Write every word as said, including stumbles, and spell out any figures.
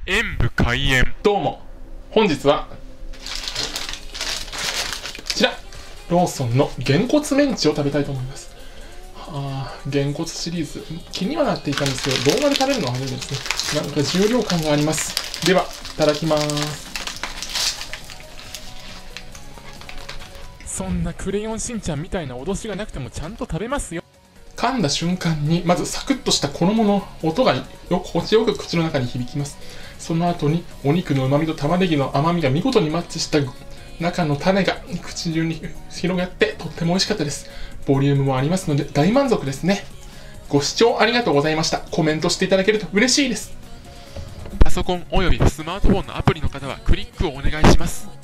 演武開演。 どうも、本日はこちらローソンのげんこつメンチを食べたいと思います。あー、げんこつシリーズ気にはなっていたんですけど、動画で食べるのは初めてですね。なんか重量感があります。では、いただきます。 そんなクレヨンしんちゃんみたいな脅しがなくてもちゃんと食べますよ。 噛んだ瞬間にまずサクッとした衣の音がよ心地よく口の中に響きます。その後にお肉の旨味と玉ねぎの甘みが見事にマッチした中の種が口中に広がってとっても美味しかったです。ボリュームもありますので大満足ですね。ご視聴ありがとうございました。コメントしていただけると嬉しいです。 パソコンおよびスマートフォンのアプリの方はクリックをお願いします。